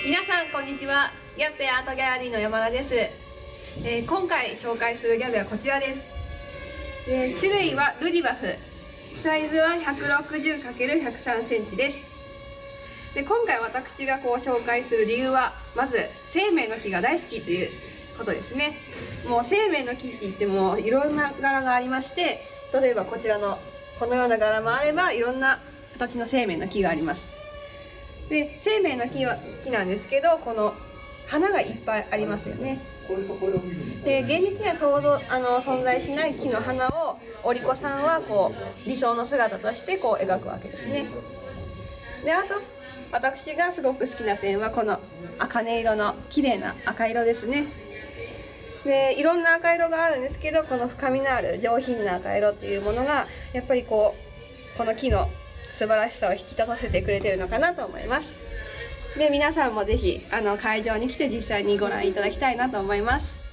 皆さんこんにちは。ギャップアートギャラリーの山田です。今回紹介するギャグはこちらです。種類はルディバフ、サイズは 160×103 センチです。で今回私が紹介する理由は、まず生命の木が大好きということですね。もう生命の木って言ってもいろんな柄がありまして、例えばこちらのこのような柄もあれば、いろんな形の生命の木があります。で生命の木なんですけど、この花がいっぱいありますよね。で現実には存在しない木の花をおりこさんは理想の姿として描くわけですね。であと私がすごく好きな点はこの茜色の綺麗な赤色ですね。でいろんな赤色があるんですけど、この深みのある上品な赤色っていうものがやっぱりこの木の素晴らしさを引き立たせてくれてるのかなと思います。で皆さんもぜひ会場に来て実際にご覧いただきたいなと思います。